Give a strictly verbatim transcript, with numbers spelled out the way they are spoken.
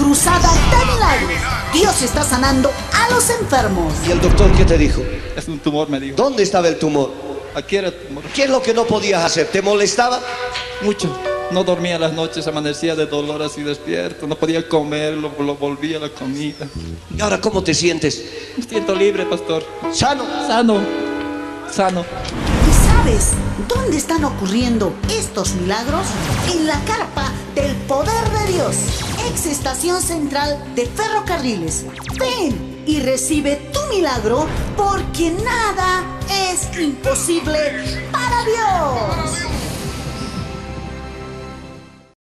cruzada de milagros. Dios está sanando a los enfermos. ¿Y el doctor qué te dijo? Es un tumor, me dijo. ¿Dónde estaba el tumor? Aquí era tumor. ¿Qué es lo que no podías hacer? ¿Te molestaba? Mucho. No dormía las noches, amanecía de dolor así despierto. No podía comer, lo, lo volvía a la comida. ¿Y ahora cómo te sientes? Me siento libre, pastor. ¿Sano? Sano. Sano. ¿Y sabes dónde están ocurriendo estos milagros? En la carpa del poder de Dios, ex estación central de ferrocarriles. Ven y recibe tu milagro, porque nada es imposible para Dios.